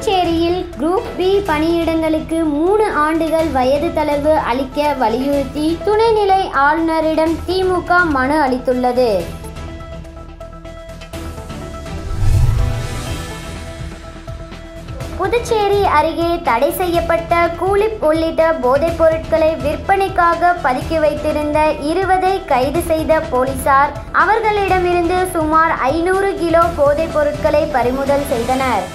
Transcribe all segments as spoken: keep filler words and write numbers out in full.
புதுச்சேரியில் group B பணியிடங்களுக்கு மூணு ஆண்டுகள் வயது தளர்வு அளிக்க வலியுறுத்தி துணைநிலை ஆளுநரிடம் திமுக மனு அளித்துள்ளது. புதுச்சேரி அருகே தடை செய்யப்பட்ட கூலிப் உள்ளிட்ட போதைப் பொருட்களை விற்பனைக்காக பதுக்கி வைத்திருந்த இருவரை கைது செய்த போலீசார் அவர்களிடமிருந்து சுமார் ஐநூறு கிலோ போதைப் பொருட்களை பறிமுதல் செய்தனர்.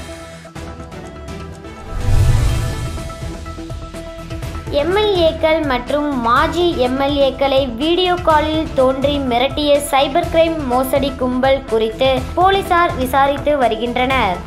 எம்எல்ஏக்கள் மற்றும் மாஜி எம்எல்ஏக்களை வீடியோ காலில் தோன்றி மிரட்டிய சைபர் கிரைம் மோசடி கும்பல் குறித்து போலீசார் விசாரித்து வருகின்றனர்.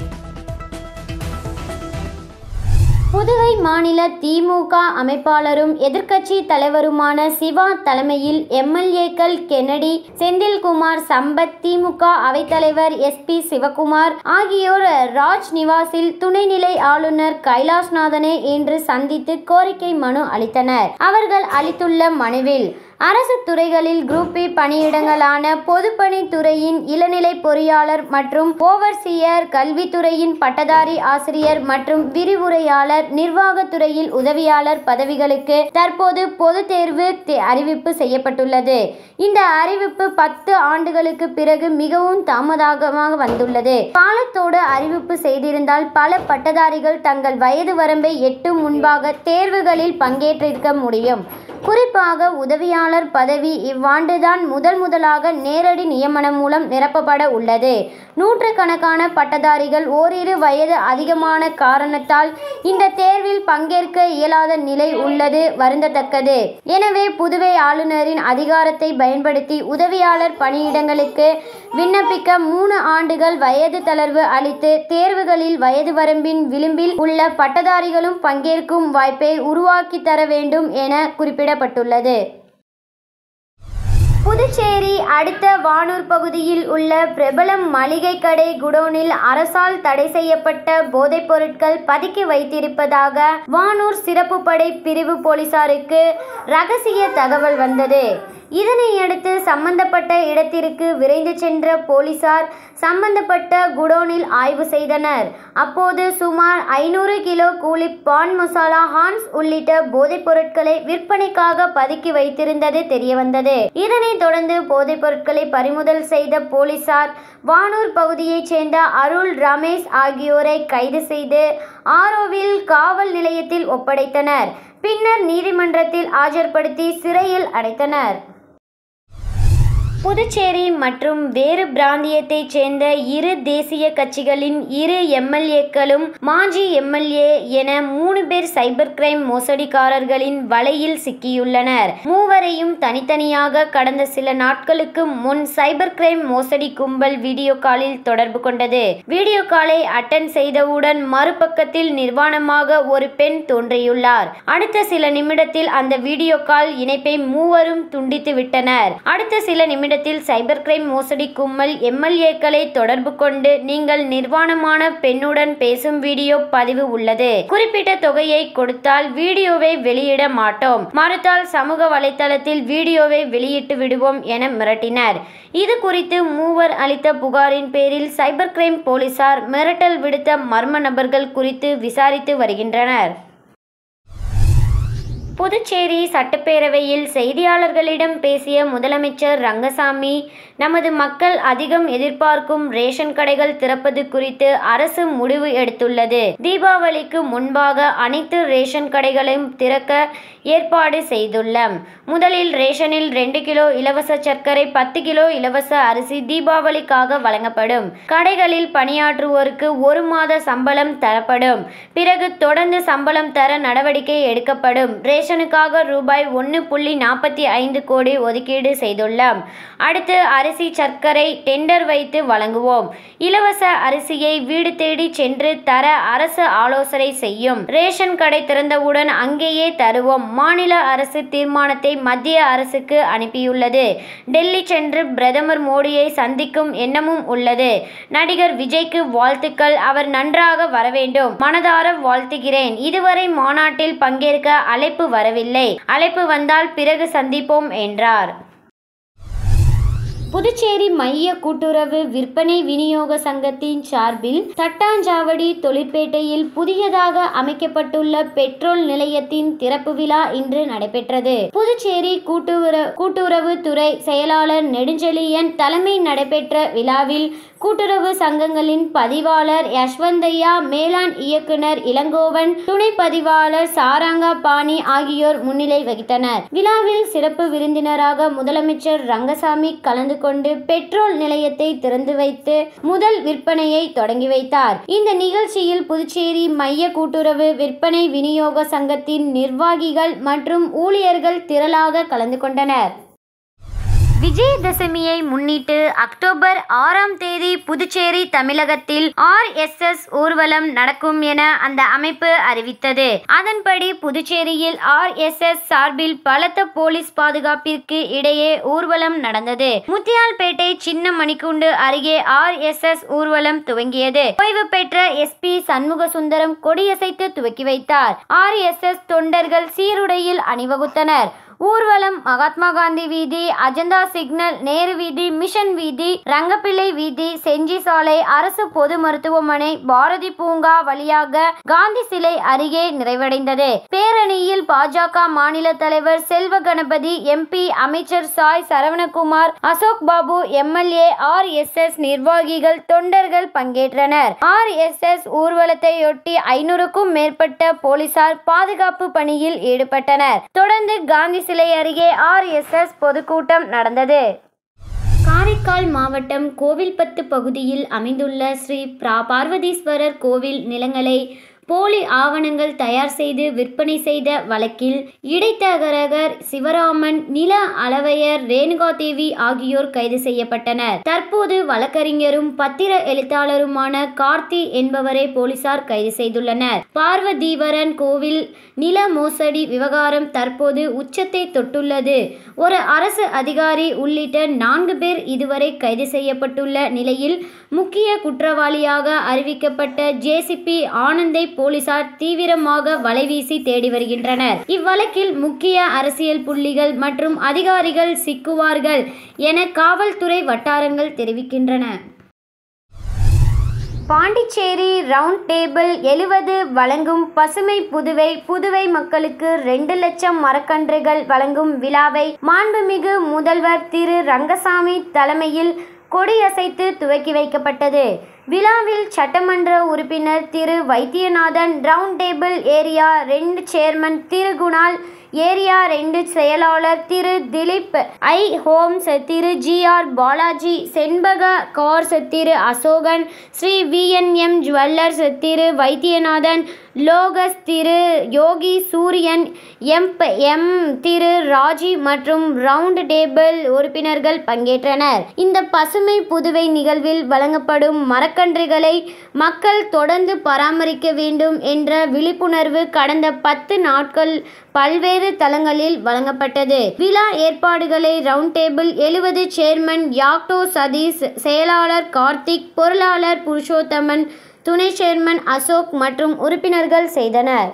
புதுவை மாநில திமுக அமைப்பாளரும் எதிர்க்கட்சி தலைவருமான சிவா தலைமையில் எம்எல்ஏக்கள் கென்னடி, செந்தில்குமார், சம்பத், திமுக அவைத்தலைவர் எஸ் பி சிவகுமார் ஆகியோர் ராஜ் நிவாசில் துணைநிலை ஆளுநர் கைலாஷ்நாதனை இன்று சந்தித்து கோரிக்கை மனு அளித்தனர். அவர்கள் அளித்துள்ள மனுவில் அரசு துறைகளில் குரூப் பி பணியிடங்களான பொதுப்பணித்துறையின் இளநிலை பொறியாளர் மற்றும் ஓவர்சியர், கல்வித்துறையின் பட்டதாரி ஆசிரியர் மற்றும் விரிவுரையாளர், நிர்வாகத்துறையில் உதவியாளர் பதவிகளுக்கு தற்போது பொது தேர்வு அறிவிப்பு செய்யப்பட்டுள்ளது. இந்த அறிவிப்பு பத்து ஆண்டுகளுக்கு பிறகு மிகவும் தாமதமாக வந்துள்ளது. காலத்தோடு அறிவிப்பு செய்திருந்தால் பல பட்டதாரிகள் தங்கள் வயது வரம்பை எட்டும் முன்பாக தேர்வுகளில் பங்கேற்றிருக்க முடியும். குறிப்பாக உதவியாளர் பதவி இவ்வாண்டுதான் முதல் முதலாக நேரடி நியமனம் மூலம் நிரப்பப்பட உள்ளது. நூற்றுக்கணக்கான பட்டதாரிகள் ஓரிரு வயது அதிகமான காரணத்தால் இந்த தேர்வில் பங்கேற்க இயலாத நிலை உள்ளது வருந்தத்தக்கது. எனவே புதுவை ஆளுநரின் அதிகாரத்தை பயன்படுத்தி உதவியாளர் பணியிடங்களுக்கு விண்ணப்பிக்க மூணு ஆண்டுகள் வயது தளர்வு அளித்து தேர்வுகளில் வயது வரம்பின் விளிம்பில் உள்ள பட்டதாரிகளும் பங்கேற்கும் வாய்ப்பை உருவாக்கி தர வேண்டும் என குறிப்பிடப்பட்டுள்ளது. புதுச்சேரி அடுத்த வானூர் பகுதியில் உள்ள பிரபல மளிகை கடை குடோனில் அரசால் தடை செய்யப்பட்ட போதைப் பொருட்கள் பதுக்கி வைத்திருப்பதாக வானூர் சிறப்பு படை பிரிவு போலீசாருக்கு ரகசிய தகவல் வந்தது. இதனையடுத்து சம்பந்தப்பட்ட இடத்திற்கு விரைந்து சென்ற போலீசார் சம்பந்தப்பட்ட குடோனில் ஆய்வு செய்தனர். அப்போது சுமார் ஐநூறு கிலோ கூலி, பான் மசாலா, ஹான்ஸ் உள்ளிட்ட போதைப் பொருட்களை விற்பனைக்காக பதுக்கி வைத்திருந்தது தெரியவந்தது. இதனைத் தொடர்ந்து போதைப் பொருட்களை பறிமுதல் செய்த போலீசார் வானூர் பகுதியைச் சேர்ந்த அருள், ரமேஷ் ஆகியோரை கைது செய்து ஆரோவில் காவல் நிலையத்தில் ஒப்படைத்தனர். பின்னர் நீதிமன்றத்தில் ஆஜர்படுத்தி சிறையில் அடைத்தனர். புதுச்சேரி மற்றும் வேறு பிராந்தியத்தைச் சேர்ந்த இரு தேசிய கட்சிகளின் இரு எம்எல்ஏக்களும் மாஜி எம்எல்ஏ என மூணு பேர் சைபர் கிரைம் மோசடிக்காரர்களின் வலையில் சிக்கியுள்ளனர். மூவரையும் தனித்தனியாக கடந்த சில நாட்களுக்கு முன் சைபர் கிரைம் மோசடி கும்பல் வீடியோ காலில் தொடர்பு கொண்டது. வீடியோ காலை அட்டன் செய்தவுடன் மறுபக்கத்தில் நிர்வாணமாக ஒரு பெண் தோன்றியுள்ளார். அடுத்த சில நிமிடத்தில் அந்த வீடியோ கால் இணைப்பை மூவரும் துண்டித்து விட்டனர். அடுத்த சில நிமிட சைபர் கிரைம் மோசடி கும்பல் எம்எல்ஏக்களை தொடர்பு கொண்டு நீங்கள் நிர்வாணமான பெண்ணுடன் பேசும் வீடியோ பதிவு உள்ளது, குறிப்பிட்ட தொகையை கொடுத்தால் வீடியோவை வெளியிட மாட்டோம், மறுத்தால் சமூக வலைதளத்தில் வீடியோவை வெளியிட்டு விடுவோம் என மிரட்டினர். இது குறித்து மூவர் அளித்த புகாரின் பேரில் சைபர் கிரைம் போலீசார் மிரட்டல் விடுத்த மர்ம நபர்கள் குறித்து விசாரித்து வருகின்றனர். புதுச்சேரி சட்டப்பேரவையில் செய்தியாளர்களிடம் பேசிய முதலமைச்சர் ரங்கசாமி, நமது மக்கள் அதிகம் எதிர்பார்க்கும் ரேஷன் கடைகள் திறப்பது குறித்து அரசு முடிவு எடுத்துள்ளது. தீபாவளிக்கு முன்பாக அனைத்து ரேஷன் கடைகளையும் திறக்க ஏற்பாடு செய்துள்ளோம். முதலில் ரேஷனில் ரெண்டு கிலோ இலவச சர்க்கரை, பத்து கிலோ இலவச அரிசி தீபாவளிக்காக வழங்கப்படும். கடைகளில் பணியாற்றுவோருக்கு ஒரு மாத சம்பளம் தரப்படும். பிறகு தொடர்ந்து சம்பளம் தர நடவடிக்கை எடுக்கப்படும். ரேஷனுக்காக ரூபாய் ஒன்று புள்ளி நாற்பத்தி ஐந்து கோடி ஒதுக்கீடு செய்துள்ளோம். அடுத்து அரிசி, சர்க்கரை டெண்டர் வைத்து வழங்குவோம். இலவச அரிசியை வீடு தேடி சென்று தர அரசு ஆலோசனை செய்யும். ரேஷன் கடை திறந்தவுடன் அங்கேயே தருவோம். மாநில அரசு தீர்மானத்தை மத்திய அரசுக்கு அனுப்பியுள்ளது. டெல்லி சென்று பிரதமர் மோடியை சந்திக்கும் எண்ணமும் உள்ளது. நடிகர் விஜய்க்கு வாழ்த்துக்கள். அவர் நன்றாக வர வேண்டும். மனதார வாழ்த்துகிறேன். இதுவரை மாநாட்டில் பங்கேற்க அழைப்பு வரவில்லை. அழைப்பு வந்தால் பிறகு சந்திப்போம் என்றார். புதுச்சேரி மைய கூட்டுறவு விற்பனை விநியோக சங்கத்தின் சார்பில் தட்டாஞ்சாவடி தொழிற்பேட்டையில் புதியதாக அமைக்கப்பட்டுள்ள பெட்ரோல் நிலையத்தின் திறப்பு விழா இன்று நடைபெற்றது. புதுச்சேரி கூட்டுறவு கூட்டுறவு துறை செயலாளர் நெடுஞ்செழியன் தலைமை நடைபெற்ற விழாவில் கூட்டுறவு சங்கங்களின் பதிவாளர் யஷ்வந்தையா, மேலாண் இயக்குனர் இளங்கோவன், துணை பதிவாளர் சாரங்கா பாணி ஆகியோர் முன்னிலை வகித்தனர். விழாவில் சிறப்பு விருந்தினராக முதலமைச்சர் ரங்கசாமி கலந்து கொண்டு பெட்ரோல் நிலையத்தை திறந்து வைத்து முதல் விற்பனையை தொடங்கி வைத்தார். இந்த நிகழ்ச்சியில் புதுச்சேரி மைய கூட்டுறவு விற்பனை விநியோக சங்கத்தின் நிர்வாகிகள் மற்றும் ஊழியர்கள் திரளாக கலந்து கொண்டனர். விஜயதசமியை முன்னிட்டு அக்டோபர் ஆறாம் தேதி புதுச்சேரி தமிழகத்தில் ஆர் எஸ் எஸ் ஊர்வலம் நடக்கும் என அந்த அமைப்பு அறிவித்தது. அதன்படி புதுச்சேரியில் ஆர் எஸ் எஸ் சார்பில் பலத்த போலீஸ் பாதுகாப்பிற்கு இடையே ஊர்வலம் நடந்தது. முத்தியால்பேட்டை சின்ன மணிக்குண்டு அருகே ஆர் எஸ் எஸ் ஊர்வலம் துவங்கியது. ஓய்வு பெற்ற எஸ் பி சண்முகசுந்தரம் கொடியசைத்து துவக்கி வைத்தார். ஆர் எஸ் எஸ் தொண்டர்கள் சீருடையில் அணிவகுத்தனர். ஊர்வலம் மகாத்மா காந்தி வீதி, அஜந்தா சிக்னல், நேரு வீதி, மிஷன் வீதி, ரங்கப்பிள்ளை வீதி, செஞ்சி சாலை, அரசு பொது மருத்துவமனை, பாரதி பூங்கா வழியாக காந்தி சிலை அருகே நிறைவடைந்தது. பேரணியில் பாஜக மாநில தலைவர் செல்வ கணபதி, எம் பி அமைச்சர் Sai Saravanakumar, Ashok Babu, M L A, R S S நிர்வாகிகள், தொண்டர்கள் பங்கேற்றனர். ஆர் எஸ் எஸ் ஊர்வலத்தையொட்டி ஐநூறுக்கும் மேற்பட்ட போலீசார் பாதுகாப்பு பணியில் ஈடுபட்டனர். தொடர்ந்து காந்தி சிலை அருகே ஆர் எஸ் எஸ் பொதுக்கூட்டம் நடந்தது. காரைக்கால் மாவட்டம் கோவில்பத்து பகுதியில் அமைந்துள்ள ஸ்ரீ பார்வதீஸ்வரர் கோவில் நிலங்களை போலி ஆவணங்கள் தயார் செய்து விற்பனை செய்த வழக்கில் இடைத்தரகர் சிவராமன், நில அளவையர் ரேணுகாதேவி ஆகியோர் கைது செய்யப்பட்டனர். தற்போது வழக்கறிஞரும் பத்திர எழுத்தாளருமான கார்த்தி என்பவரை போலீசார் கைது செய்துள்ளனர். பார்வதீவரன் கோவில் நில மோசடி விவகாரம் தற்போது உச்சத்தை தொட்டுள்ளது. ஒரு அரசு அதிகாரி உள்ளிட்ட நான்கு பேர் இதுவரை கைது செய்யப்பட்டுள்ள நிலையில் முக்கிய குற்றவாளியாக அறிவிக்கப்பட்ட ஜே சி பி ஆனந்தை போலீசார் தீவிரமாக வலைவீசி தேடி வருகின்றனர். இவ்வழக்கில் முக்கிய அரசியல் புள்ளிகள் மற்றும் அதிகாரிகள் சிக்குவார்கள் என காவல்துறை வட்டாரங்கள் தெரிவிக்கின்றன. பாண்டிச்சேரி ரவுண்ட் டேபிள் எழுபது வழங்கும் பசுமை புதுவை புதுவை மக்களுக்கு ரெண்டு லட்சம் மரக்கன்றுகள் வழங்கும் விழாவை மாண்புமிகு முதல்வர் திரு ரங்கசாமி தலைமையில் கொடியசைத்து துவக்கி வைக்கப்பட்டது. விழாவில் சட்டமன்ற உறுப்பினர் Thiru Vaithiyanathan, round table area ரெண்டு சேர்மன் திரு குணால், ஏரியா ரெண்டு செயலாளர் Thiru Dileep, I Homes Thiru G R Balaji, Shenbaga cars Thiru Asokan, Sri V N M jewellers Thiru Vaithiyanathan, Locus Thiru Yogi Suriyan, M M திரு ராஜி மற்றும் ரவுண்ட் டேபிள் உறுப்பினர்கள் பங்கேற்றனர். இந்த பசுமை புதுவை நிகழ்வில் வழங்கப்படும் மரக்கன்றுகளை மக்கள் தொடர்ந்து பராமரிக்க வேண்டும் என்ற விழிப்புணர்வு கடந்த பத்து நாட்கள் பல்வேறு தளங்களில் வழங்கப்பட்டது. விழா ஏற்பாடுகளை ரவுண்ட் டேபிள் எழுபது சேர்மன் யாக்டோ சதீஷ், செயலாளர் கார்த்திக், பொருளாளர் புருஷோத்தமன், துணை சேர்மன் அசோக் மற்றும் உறுப்பினர்கள் செய்தனர்.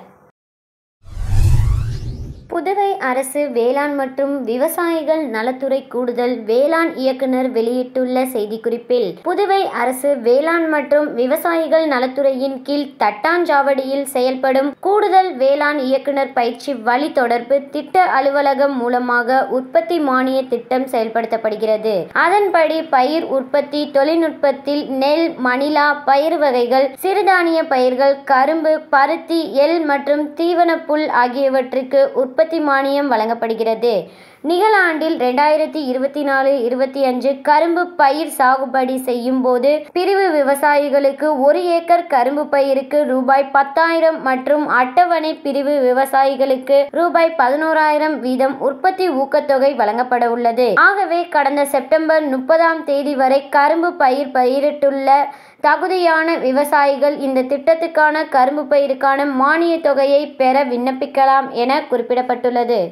புதுவை அரசு வேளாண் மற்றும் விவசாயிகள் நலத்துறை கூடுதல் வேளாண் இயக்குனர் வெளியிட்டுள்ள செய்திக்குறிப்பில், புதுவை அரசு வேளாண் மற்றும் விவசாயிகள் நலத்துறையின் கீழ் தட்டாஞ்சாவடியில் செயல்படும் கூடுதல் வேளாண் இயக்குனர் பயிற்சி வழி தொடர்பு திட்ட அலுவலகம் மூலமாக உற்பத்தி மானிய திட்டம் செயல்படுத்தப்படுகிறது. அதன்படி பயிர் உற்பத்தி தொழில்நுட்பத்தில் நெல், மணிலா, பயிர் வகைகள், சிறுதானிய பயிர்கள், கரும்பு, பருத்தி, எள் மற்றும் தீவனப்புல் ஆகியவற்றுக்கு உற்பத்தி உற்பத்தி மானியம் வழங்கப்படுகிறது. நிகழாண்டில் இரண்டாயிரத்தி இருபத்தி நாலு இருபத்தி அஞ்சு கரும்பு பயிர் சாகுபடி செய்யும் போது பிரிவு விவசாயிகளுக்கு ஒரு ஏக்கர் கரும்பு பயிருக்கு ரூபாய் பத்தாயிரம் மற்றும் அட்டவணை பிரிவு விவசாயிகளுக்கு ரூபாய் பதினோராயிரம் வீதம் உற்பத்தி ஊக்கத்தொகை வழங்கப்பட உள்ளது. ஆகவே கடந்த செப்டம்பர் முப்பதாம் தேதி வரை கரும்பு பயிர் பயிரிட்டுள்ள தகுதியான விவசாயிகள் இந்த திட்டத்துக்கான கரும்பு பயிருக்கான மானிய தொகையை பெற விண்ணப்பிக்கலாம் என குறிப்பிடப்பட்டுள்ளது.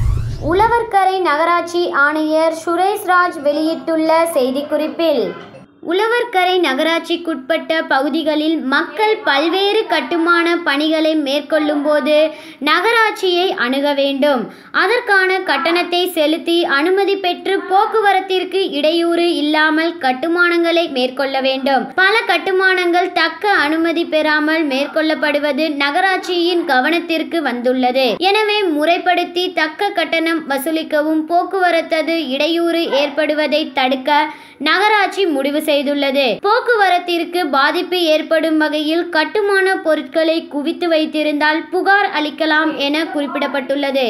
உழவர்கரை நகராட்சி ஆணையர் சுரேஷ்ராஜ் வெளியிட்டுள்ள செய்திக்குறிப்பில், உழவர்கரை நகராட்சிக்குட்பட்ட பகுதிகளில் மக்கள் பல்வேறு கட்டுமான பணிகளை மேற்கொள்ளும் போது நகராட்சியை அணுக வேண்டும். அதற்கான கட்டணத்தை செலுத்தி அனுமதி பெற்று போக்குவரத்திற்கு இடையூறு இல்லாமல் கட்டுமானங்களை மேற்கொள்ள வேண்டும். பல கட்டுமானங்கள் தக்க அனுமதி பெறாமல் மேற்கொள்ளப்படுவது நகராட்சியின் கவனத்திற்கு வந்துள்ளது. எனவே முறைப்படுத்தி தக்க கட்டணம் வசூலிக்கவும் போக்குவரத்து இடையூறு ஏற்படுவதை தடுக்க நகராட்சி முடிவு செய்துள்ளது. போக்குவரத்திற்கு பாதிப்பு ஏற்படும் வகையில் கட்டுமான பொருட்களை குவித்து வைத்திருந்தால் புகார் அளிக்கலாம் என குறிப்பிடப்பட்டுள்ளது.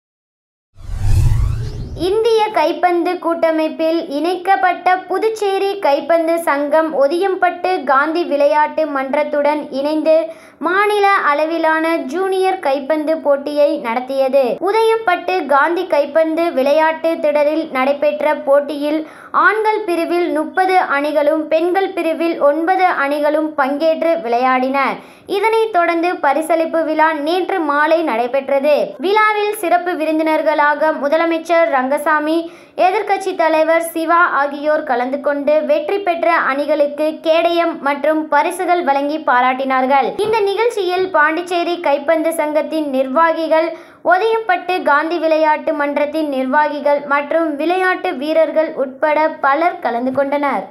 இந்திய கைப்பந்து கூட்டமைப்பில் இணைக்கப்பட்ட புதுச்சேரி கைப்பந்து சங்கம் ஒதியம்பட்டு காந்தி விளையாட்டு மன்றத்துடன் இணைந்து மாநில அளவிலான ஜூனியர் கைப்பந்து போட்டியை நடத்தியது. உதயம்பட்டு காந்தி கைப்பந்து விளையாட்டு திடலில் நடைபெற்ற போட்டியில் ஆண்கள் பிரிவில் முப்பது அணிகளும் பெண்கள் பிரிவில் ஒன்பது அணிகளும் பங்கேற்று விளையாடின. இதனைத் தொடர்ந்து பரிசளிப்பு விழா நேற்று மாலை நடைபெற்றது. விழாவில் சிறப்பு விருந்தினர்களாக முதலமைச்சர் ரங்கசாமி, எதிர்க்கட்சி தலைவர் சிவா ஆகியோர் கலந்து கொண்டு வெற்றி பெற்ற அணிகளுக்கு கேடயம் மற்றும் பரிசுகள் வழங்கி பாராட்டினார்கள். இந்த நிகழ்ச்சியில் பாண்டிச்சேரி கைப்பந்து சங்கத்தின் நிர்வாகிகள், ஒதியம்பட்டு காந்தி விளையாட்டு மன்றத்தின் நிர்வாகிகள் மற்றும் விளையாட்டு வீரர்கள் உட்பட பலர் கலந்து கொண்டனர்.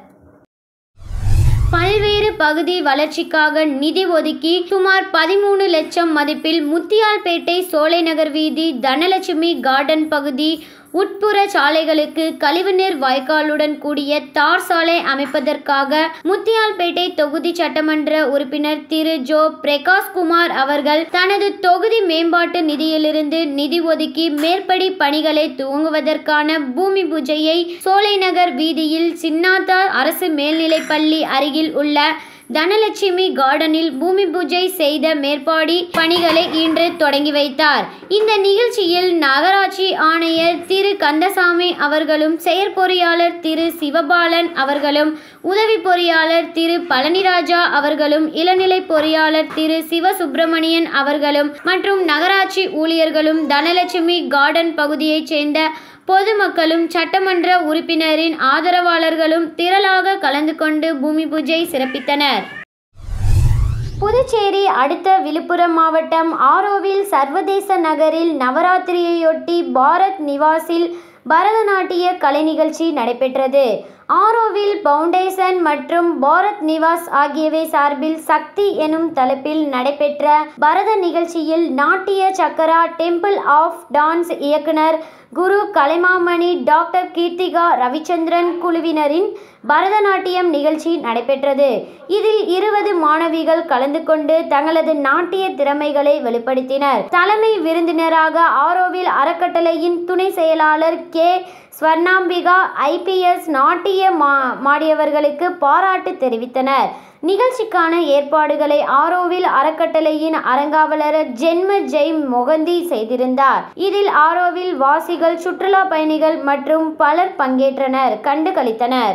பல்வேறு பகுதி வளர்ச்சிக்காக நிதி ஒதுக்கி சுமார் பதிமூணு லட்சம் மதிப்பில் முத்தியால்பேட்டை சோலைநகர் வீதி தனலட்சுமி கார்டன் பகுதி உட்புற சாலைகளுக்கு கழிவுநீர் வாய்க்காலுடன் கூடிய தார் சாலை அமைப்பதற்காக முத்தியால்பேட்டை தொகுதி சட்டமன்ற உறுப்பினர் திரு ஜோ பிரகாஷ்குமார் அவர்கள் தனது தொகுதி மேம்பாட்டு நிதியிலிருந்து நிதி ஒதுக்கி மேற்படி பணிகளை துவங்குவதற்கான பூமி பூஜையை சோலைநகர் வீதியில் சின்னாத்தா அரசு மேல்நிலைப்பள்ளி அருகில் உள்ள தனலட்சுமி கார்டனில் பூமி பூஜை செய்த மேற்பாடி பணிகளை இன்று தொடங்கி வைத்தார். இந்த நிகழ்ச்சியில் நகராட்சி ஆணையர் திரு கந்தசாமி அவர்களும், செயற்பொறியாளர் திரு சிவபாலன் அவர்களும், உதவி பொறியாளர் திரு பழனிராஜா அவர்களும், இளநிலை பொறியாளர் திரு சிவசுப்பிரமணியன் அவர்களும் மற்றும் நகராட்சி ஊழியர்களும் தனலட்சுமி கார்டன் பகுதியைச் சேர்ந்த பொதுமக்களும் சட்டமன்ற உறுப்பினரின் ஆதரவாளர்களும் திரளாக கலந்து கொண்டு பூமி பூஜை சிறப்பித்தனர். புதுச்சேரி அடுத்த விழுப்புரம் மாவட்டம் ஆரோவில் சர்வதேச நகரில் நவராத்திரியையொட்டி பாரத் நிவாஸில் பரதநாட்டிய கலை நிகழ்ச்சி நடைபெற்றது. ஆரோவில் பவுண்டேஷன் மற்றும் பாரத் நிவாஸ் ஆகியவை சார்பில் சக்தி எனும் தலைப்பில் நடைபெற்ற பரத நிகழ்ச்சியில் நாட்டிய சக்கரா டெம்பிள் ஆஃப் டான்ஸ் இயக்குனர் குரு கலைமாமணி டாக்டர் கீர்த்திகா ரவிச்சந்திரன் குழுவினரின் பரதநாட்டியம் நிகழ்ச்சி நடைபெற்றது. இதில் இருபது மாணவிகள் கலந்து கொண்டு தங்களது நாட்டிய திறமைகளை வெளிப்படுத்தினர். தலைமை விருந்தினராக ஆரோவில் அறக்கட்டளையின் துணை செயலாளர் கே ஸ்வர்ணாம்பிகா ஐபிஎஸ் நாட்டிய மா மாடியவர்களுக்கு பாராட்டு தெரிவித்தனர். நிகழ்ச்சிக்கான ஏற்பாடுகளை ஆரோவில் அறக்கட்டளையின் அரங்காவலர் ஜென்ம ஜெய் மொகந்தி செய்திருந்தார். இதில் ஆரோவில் வாசிகள், சுற்றுலா பயணிகள் மற்றும் பலர் பங்கேற்றனர், கண்டு களித்தனர்.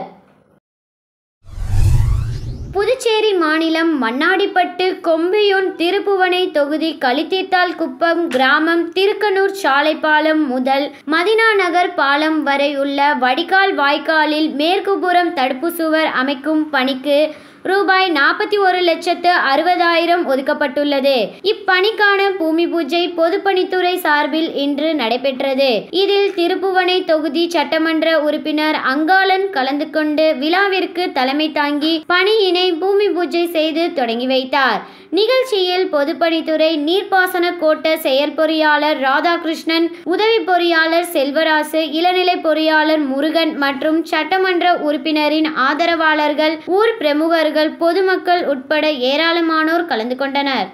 புதுச்சேரி மாநிலம் மண்ணாடிப்பட்டு கொம்பியூன் திருப்புவனை தொகுதி களித்தீர்த்தால் குப்பம் கிராமம் திருக்கனூர் சாலை பாலம் முதல் மதினா நகர் பாலம் வரை உள்ள வடிகால் வாய்க்காலில் மேற்குபுறம் தடுப்பு சுவர் அமைக்கும் பணிக்கு ரூபாய் நாற்பத்தி ஒரு லட்சத்து அறுபதாயிரம் ஒதுக்கப்பட்டுள்ளது. இப்பணிக்கான பூமி பூஜை பொதுப்பணித்துறை சார்பில் இன்று நடைபெற்றது. இதில் திருப்புவனை தொகுதி சட்டமன்ற உறுப்பினர் அங்காளன் கலந்து கொண்டு விழாவிற்கு தலைமை தாங்கி பணியினை பூமி பூஜை செய்து தொடங்கி வைத்தார். நிகழ்ச்சியில் பொதுப்பணித்துறை நீர்ப்பாசன கோட்ட செயற்பொறியாளர் ராதாகிருஷ்ணன், உதவி பொறியாளர் செல்வராசு, இளநிலை பொறியாளர் முருகன் மற்றும் சட்டமன்ற உறுப்பினரின் ஆதரவாளர்கள், ஊர் பிரமுகர்கள், பொதுமக்கள் உட்பட ஏராளமானோர் கலந்து கொண்டனர்.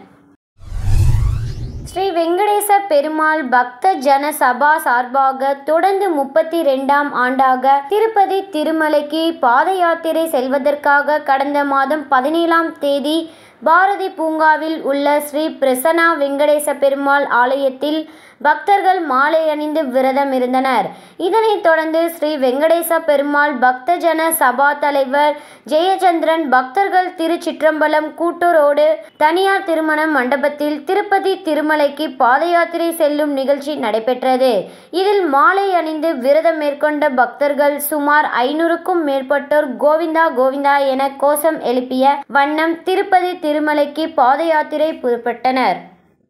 ஸ்ரீ வெங்கடேச பெருமாள் பக்த ஜன சபா சார்பாக தொடர்ந்து முப்பத்தி இரண்டாம் ஆண்டாக திருப்பதி திருமலைக்கு பாத யாத்திரை செல்வதற்காக கடந்த மாதம் பதினேழாம் தேதி பாரதி பூங்காவில் உள்ள ஸ்ரீ பிரசன்னா வெங்கடேச பெருமாள் ஆலயத்தில் பக்தர்கள் மாலை அணிந்து விரதம் இருந்தனர். இதனைத் தொடர்ந்து ஸ்ரீ வெங்கடேச பெருமாள் பக்தஜன சபா தலைவர் ஜெயச்சந்திரன் பக்தர்கள் திருச்சிற்றம்பலம் கூட்டூரோடு தனியார் திருமண மண்டபத்தில் திருப்பதி திருமலைக்கு பாத யாத்திரை செல்லும் நிகழ்ச்சி நடைபெற்றது. இதில் மாலை அணிந்து விரதம் மேற்கொண்ட பக்தர்கள் சுமார் ஐநூறுக்கும் மேற்பட்டோர் கோவிந்தா கோவிந்தா என கோஷம் எழுப்பிய வண்ணம் திருப்பதி திருமலைக்கு பாத யாத்திரை புறப்பட்டனர்.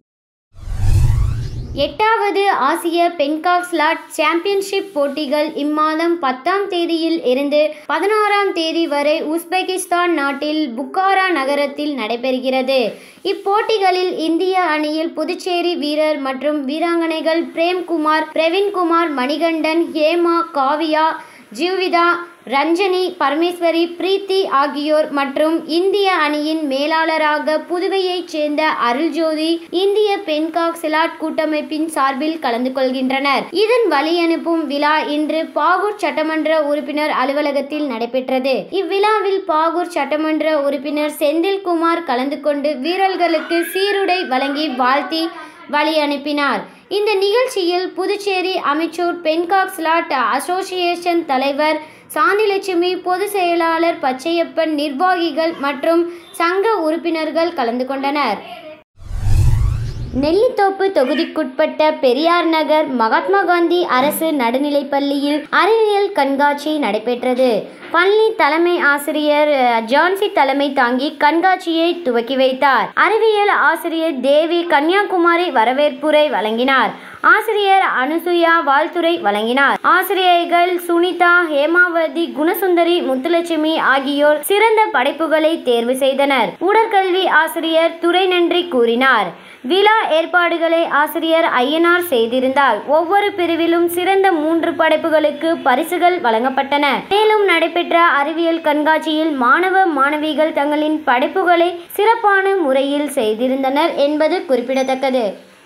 எட்டாவது ஆசிய பென்காக் ஸ்லாட் சாம்பியன்ஷிப் போட்டிகள் இம்மாதம் பத்தாம் தேதியில் இருந்து பதினாறாம் தேதி வரை உஸ்பெகிஸ்தான் நாட்டில் புக்காரா நகரத்தில் நடைபெறுகிறது. இப்போட்டிகளில் இந்திய அணியில் புதுச்சேரி வீரர் மற்றும் வீராங்கனைகள் பிரேம்குமார், பிரவீன்குமார், மணிகண்டன், ஹேமா, காவியா, ஜீவிதா, ரஞ்சனி, பரமேஸ்வரி, பிரீத்தி ஆகியோர் மற்றும் இந்திய அணியின் மேலாளராக புதுவையைச் சேர்ந்த அருள்ஜோதி இந்திய பென்காக் ஸ்லாட் கூட்டமைப்பின் சார்பில் கலந்து கொள்கின்றனர். இதன் வழியனுப்பும் விழா இன்று பாகூர் சட்டமன்ற உறுப்பினர் அலுவலகத்தில் நடைபெற்றது. இவ்விழாவில் பாகூர் சட்டமன்ற உறுப்பினர் செந்தில்குமார் கலந்து கொண்டு வீரர்களுக்கு சீருடை வழங்கி வாழ்த்தி வழி அனுப்பினார். இந்த நிகழ்ச்சியில் Puducherry amateur pencak silat தலைவர் சாந்திலட்சுமி, பொதுச் செயலாளர் பச்சையப்பன், நிர்வாகிகள் மற்றும் சங்க உறுப்பினர்கள் கலந்து கொண்டனர். நெல்லித்தோப்பு தொகுதிக்குட்பட்ட பெரியார் நகர் மகாத்மா காந்தி அரசு நடுநிலைப்பள்ளியில் அறிவியல் கண்காட்சி நடைபெற்றது. பள்ளி தலைமை ஆசிரியர் ஜான்சி தலைமை தாங்கி கண்காட்சியை துவக்கி வைத்தார். அறிவியல் ஆசிரியர் தேவி கன்னியாகுமரி வரவேற்புரை வழங்கினார். ஆசிரியர் அனுசுயா வாழ்த்துரை வழங்கினார். ஆசிரியர்கள் சுனிதா, ஹேமாவதி, குணசுந்தரி, முத்துலட்சுமி ஆகியோர் சிறந்த படைப்புகளை தேர்வு செய்தனர். உடற்கல்வி ஆசிரியர் துரை நன்றி கூறினார். விழா ஏற்பாடுகளை ஆசிரியர் ஐயனார் செய்திருந்தார். ஒவ்வொரு பிரிவிலும் சிறந்த மூன்று படைப்புகளுக்கு பரிசுகள் வழங்கப்பட்டன. மேலும் நடைபெற்ற அறிவியல் கண்காட்சியில் மாணவ மாணவிகள் தங்களின் படைப்புகளை சிறப்பான முறையில் செய்திருந்தனர் என்பது குறிப்பிடத்தக்கது.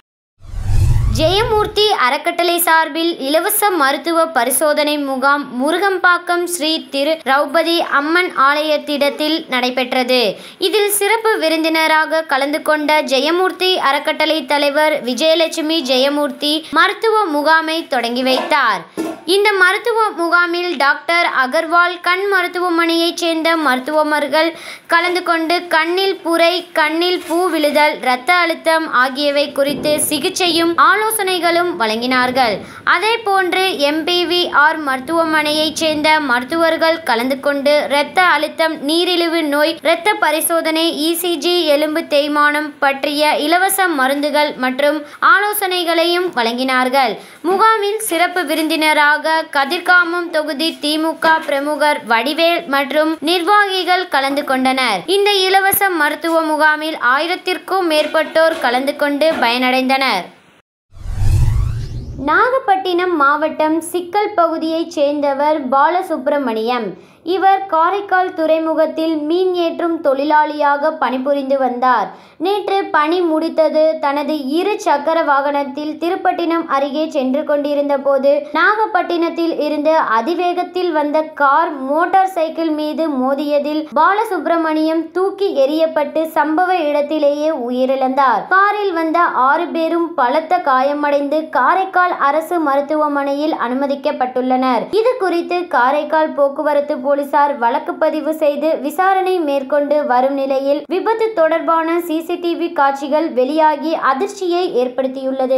ஜெயமூர்த்தி அறக்கட்டளை சார்பில் இலவச மருத்துவ பரிசோதனை முகாம் முருகம்பாக்கம் ஸ்ரீ திரு ரௌபதி அம்மன் ஆலயத்திடத்தில் நடைபெற்றது. இதில் சிறப்பு விருந்தினராக கலந்து கொண்ட ஜெயமூர்த்தி அறக்கட்டளை தலைவர் விஜயலட்சுமி ஜெயமூர்த்தி மருத்துவ முகாமை தொடங்கி வைத்தார். இந்த மருத்துவ முகாமில் டாக்டர் அகர்வால் கண் மருத்துவமனையைச் சேர்ந்த மருத்துவர்கள் கலந்து கொண்டு கண்ணில் புரை, கண்ணில் பூ விழுதல், இரத்த அழுத்தம் ஆகியவை குறித்து சிகிச்சையும் ஆலோசனைகளும் வழங்கினார்கள். அதேபோன்று எம்பிவிஆர் மருத்துவமனையைச் சேர்ந்த மருத்துவர்கள் கலந்து கொண்டு இரத்த அழுத்தம், நீரிழிவு நோய், இரத்த பரிசோதனை, இசிஜி, எலும்பு தேய்மானம் பற்றிய இலவச மருந்துகள் மற்றும் ஆலோசனைகளையும் வழங்கினார்கள். முகாமில் சிறப்பு விருந்தினராக கதிர்காமம் தொகுதி திமுக பிரமுகர் வடிவேல் மற்றும் நிர்வாகிகள் கலந்து கொண்டனர். இந்த இலவச மருத்துவ முகாமில் ஆயிரத்திற்கும் மேற்பட்டோர் கலந்து கொண்டு பயனடைந்தனர். நாகப்பட்டினம் மாவட்டம் சிக்கல் பகுதியைச் சேர்ந்தவர் பாலசுப்பிரமணியம். இவர் காரைக்கால் துறைமுகத்தில் மீன் ஏற்றும் தொழிலாளியாக பணிபுரிந்து வந்தார். நேற்று பணி முடித்தது தனது இரு சக்கர வாகனத்தில் திருப்பட்டினம் அருகே சென்று கொண்டிருந்த போது நாகப்பட்டினத்தில் இருந்து அதிவேகத்தில் வந்த கார் மோட்டார் சைக்கிள் மீது மோதியதில் பாலசுப்பிரமணியம் தூக்கி எறியப்பட்டு சம்பவ இடத்திலேயே உயிரிழந்தார். காரில் வந்த ஆறு பேரும் பலத்த காயமடைந்து காரைக்கால் அரசு மருத்துவமனையில் அனுமதிக்கப்பட்டுள்ளனர். இது குறித்து காரைக்கால் போக்குவரத்து போலீசார் வழக்கு பதிவு செய்து விசாரணை மேற்கொண்டு வரும் நிலையில் விபத்து தொடர்பான சிசிடிவி காட்சிகள் வெளியாகி அதிர்ச்சியை ஏற்படுத்தியுள்ளது.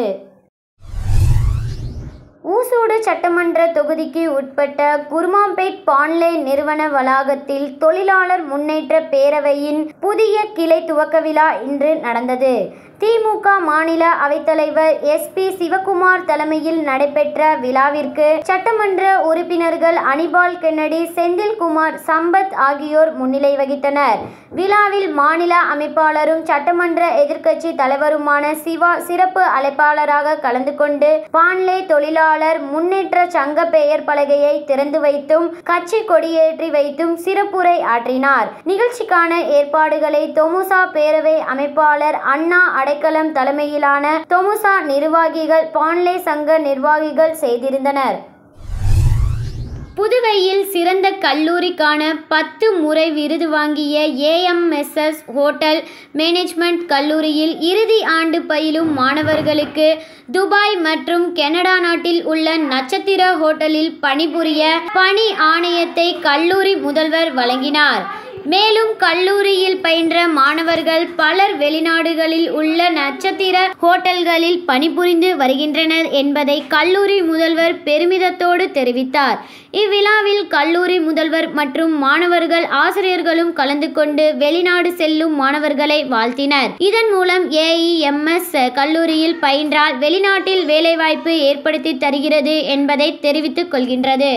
ஊசூடு சட்டமன்ற தொகுதிக்கு உட்பட்ட குருமாம்பேட் பான்லே நிறுவன வளாகத்தில் தொழிலாளர் முன்னேற்ற பேரவையின் புதிய கிளை துவக்க விழா இன்று நடந்தது. திமுக மாநில அவைத்தலைவர் எஸ் பி சிவகுமார் தலைமையில் நடைபெற்ற விழாவிற்கு சட்டமன்ற உறுப்பினர்கள் அனிபால் கென்னடி, செந்தில்குமார், சம்பத் ஆகியோர் முன்னிலை வகித்தனர். விழாவில் மாநில அமைப்பாளரும் சட்டமன்ற எதிர்க்கட்சி தலைவருமான சிவா சிறப்பு அழைப்பாளராக கலந்து கொண்டு பான்லே தொழிலாளர் முன்னேற்ற சங்க பெயர் பலகையை திறந்து வைத்தும் கட்சி கொடியேற்றி வைத்தும் சிறப்புரை ஆற்றினார். நிகழ்ச்சிக்கான ஏற்பாடுகளை தொமுசா பேரவை அமைப்பாளர் அண்ணா அடைக்கலம் தலைமையிலான தொமுசா நிர்வாகிகள், பான்லே சங்க நிர்வாகிகள் செய்திருந்தனர். புதுவையில் சிறந்த கல்லூரிக்கான பத்து முறை விருது வாங்கிய ஏஎம்எஸ்எஸ் ஹோட்டல் மேனேஜ்மெண்ட் கல்லூரியில் இறுதி ஆண்டு பயிலும் மாணவர்களுக்கு துபாய் மற்றும் கனடா நாட்டில் உள்ள நட்சத்திர ஹோட்டலில் பணிபுரிய பணி ஆணையத்தை கல்லூரி முதல்வர் வழங்கினார். மேலும் கல்லூரியில் பயின்ற மாணவர்கள் பலர் வெளிநாடுகளில் உள்ள நட்சத்திர ஹோட்டல்களில் பணிபுரிந்து வருகின்றனர் என்பதை கல்லூரி முதல்வர் பெருமிதத்தோடு தெரிவித்தார். இவ்விழாவில் கல்லூரி முதல்வர் மற்றும் மாணவர்கள் ஆசிரியர்களும் கலந்து கொண்டு வெளிநாடு செல்லும் மாணவர்களை வாழ்த்தினர். இதன் மூலம் ஏஇஎம்எஸ் கல்லூரியில் பயின்றால் வெளிநாட்டில் வேலைவாய்ப்பு ஏற்படுத்தி தருகிறது என்பதை தெரிவித்துக் கொள்கின்றது.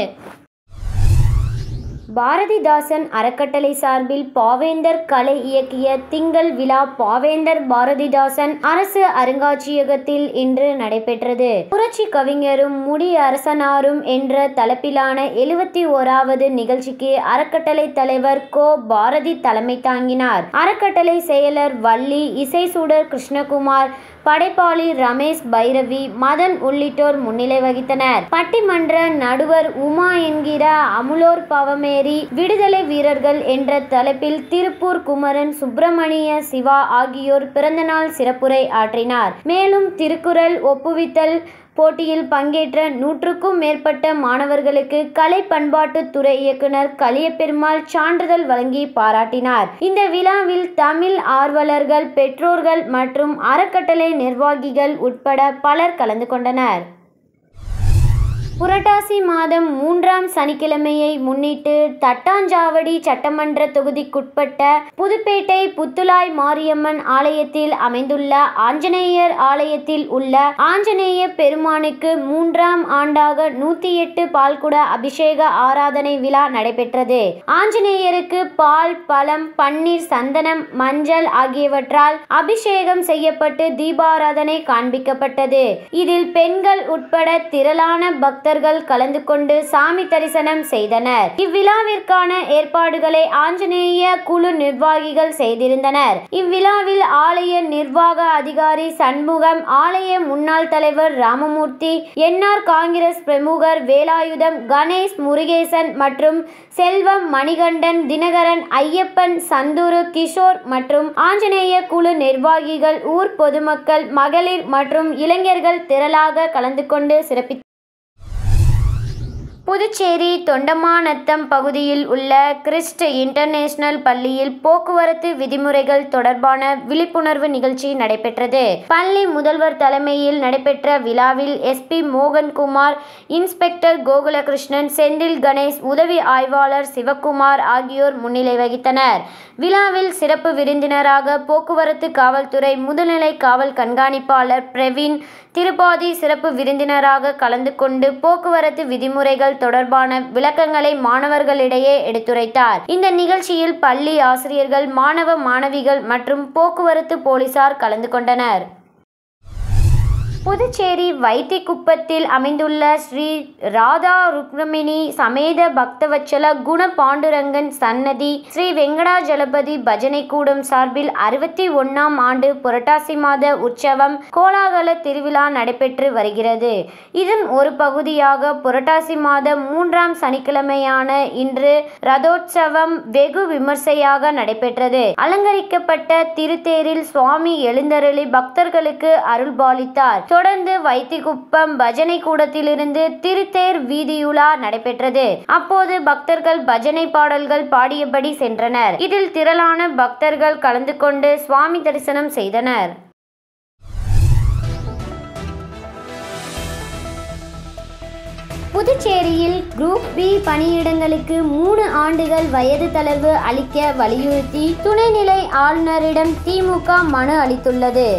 பாரதிதாசன் அறக்கட்டளை சார்பில் பாவேந்தர் கலை இயக்கிய திங்கள் விழா பாவேந்தர் பாரதிதாசன் அரசு அருங்காட்சியகத்தில் இன்று நடைபெற்றது. புரட்சி கவிஞரும் முடி அரசனாரும் என்ற தலைப்பிலான எழுபத்தி ஓராவது நிகழ்ச்சிக்கு அறக்கட்டளை தலைவர் கோ பாரதி தலைமை தாங்கினார். அறக்கட்டளை செயலர் வள்ளி, இசைசூடர் கிருஷ்ணகுமார், படைப்பாளி ரமேஷ் பைரவி, மதன் உள்ளிட்டோர் முன்னிலை வகித்தனர். பட்டிமன்ற நடுவர் உமா என்கிற அமுலோர் பவமேரி, விடுதலை வீரர்கள் என்ற தலைப்பில் திருப்பூர் குமரன், சுப்பிரமணிய சிவா ஆகியோர் பிறந்தநாள் சிறப்புரை ஆற்றினார். மேலும் திருக்குறள் ஒப்புவித்தல் போட்டியில் பங்கேற்ற நூற்றுக்கும் மேற்பட்ட மாணவர்களுக்கு கலை பண்பாட்டுத்துறை இயக்குனர் கலியபெருமாள் சான்றிதழ் வழங்கி பாராட்டினார். இந்த விழாவில் தமிழ் ஆர்வலர்கள், பெற்றோர்கள் மற்றும் அறக்கட்டளை நிர்வாகிகள் உட்பட பலர் கலந்து கொண்டனர். புரட்டாசி மாதம் மூன்றாம் சனிக்கிழமையை முன்னிட்டு தட்டாஞ்சாவடி சட்டமன்ற தொகுதிக்குட்பட்ட புதுப்பேட்டை புத்துலாய் மாரியம்மன் ஆலயத்தில் அமைந்துள்ள ஆஞ்சநேயர் ஆலயத்தில் உள்ள ஆஞ்சநேய பெருமானுக்கு மூன்றாம் ஆண்டாக நூத்தி எட்டு பால்குட அபிஷேக ஆராதனை விழா நடைபெற்றது. ஆஞ்சநேயருக்கு பால், பழம், பன்னீர், சந்தனம், மஞ்சள் ஆகியவற்றால் அபிஷேகம் செய்யப்பட்டு தீபாராதனை காண்பிக்கப்பட்டது. இதில் பெண்கள் உட்பட திரளான பக்தர்கள் கலந்து கொண்டு சாமி தரிசனம் செய்தனர். இவ்விழாவிற்கான ஏற்பாடுகளை ஆஞ்சநேய குழு நிர்வாகிகள் செய்திருந்தனர். இவ்விழாவில் ஆலய நிர்வாக அதிகாரி சண்முகம், ஆலய முன்னாள் தலைவர் ராமமூர்த்தி, என்ஆர் காங்கிரஸ் பிரமுகர் வேலாயுதம், கணேஷ், முருகேசன் மற்றும் செல்வம், மணிகண்டன், தினகரன், ஐயப்பன், சந்துரு, கிஷோர் மற்றும் ஆஞ்சநேய குழு நிர்வாகிகள், ஊர் பொதுமக்கள், மகளிர் மற்றும் இளைஞர்கள் திரளாக கலந்து கொண்டு சிறப்பித்தனர். புதுச்சேரி தொண்டமாநத்தம் பகுதியில் உள்ள கிறிஸ்ட் இன்டர்நேஷனல் பள்ளியில் போக்குவரத்து விதிமுறைகள் தொடர்பான விழிப்புணர்வு நிகழ்ச்சி நடைபெற்றது. பள்ளி முதல்வர் தலைமையில் நடைபெற்ற விழாவில் எஸ்பி மோகன்குமார், இன்ஸ்பெக்டர் கோகுலகிருஷ்ணன், செந்தில் கணேஷ், உதவி ஆய்வாளர் சிவக்குமார் ஆகியோர் முன்னிலை வகித்தனர். விழாவில் சிறப்பு விருந்தினராக போக்குவரத்து காவல்துறை முதுநிலை காவல் கண்காணிப்பாளர் பிரவீன் திருப்பாதி சிறப்பு விருந்தினராக கலந்து கொண்டு போக்குவரத்து விதிமுறைகள் தொடர்பான விளக்கங்களை மாணவர்களிடையே எடுத்துரைத்தார். இந்த நிகழ்ச்சியில் பள்ளி ஆசிரியர்கள், மாணவ மாணவிகள் மற்றும் போக்குவரத்து போலீசார் கலந்து கொண்டனர். புதுச்சேரி வைத்திக்குப்பத்தில் அமைந்துள்ள ஸ்ரீ ராதா ருக்மிணி சமேத பக்தவச்சல குண பாண்டுரங்கன் சன்னதி ஸ்ரீ வெங்கடாஜலபதி பஜனை கூடம் சார்பில் அறுபத்தி ஒன்னாம் ஆண்டு புரட்டாசி மாத உற்சவம் கோலாகல திருவிழா நடைபெற்று வருகிறது. இதன் ஒரு பகுதியாக புரட்டாசி மாதம் மூன்றாம் சனிக்கிழமையான இன்று ரதோற்சவம் வெகு விமர்சையாக நடைபெற்றது. அலங்கரிக்கப்பட்ட திருத்தேரில் சுவாமி எழுந்தருளி பக்தர்களுக்கு அருள்பாலித்தார். தொடர்ந்து வைத்திக்குப்பம் பஜனை கூடத்திலிருந்து திருத்தேர் வீதியுலா நடைபெற்றது. அப்போது பக்தர்கள் பஜனை பாடல்கள் பாடியபடி சென்றனர். இதில் திரளான பக்தர்கள் கலந்து கொண்டு சுவாமி தரிசனம் செய்தனர். புதுச்சேரியில் குரூப் பி பணியிடங்களுக்கு மூணு ஆண்டுகள் வயது தளர்வு அளிக்க வலியுறுத்தி துணைநிலை ஆளுநரிடம் திமுக மனு அளித்துள்ளது.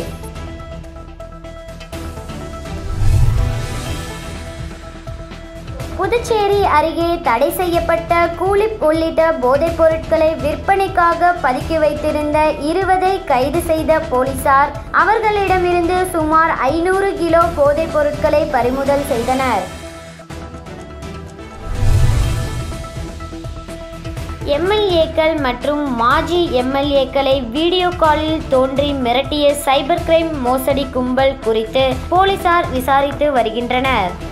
புதுச்சேரி அருகே தடை செய்யப்பட்ட கூலிப் உள்ளிட்ட போதைப் பொருட்களை விற்பனைக்காக பதுக்கி வைத்திருந்த இருவரை கைது செய்த போலீசார் அவர்களிடமிருந்து சுமார் ஐநூறு கிலோ போதைப் பொருட்களை பறிமுதல் செய்தனர். எம்எல்ஏக்கள் மற்றும் மாஜி எம்எல்ஏக்களை வீடியோ காலில் தோன்றி மிரட்டிய சைபர் கிரைம் மோசடி கும்பல் குறித்து போலீசார் விசாரித்து வருகின்றனர்.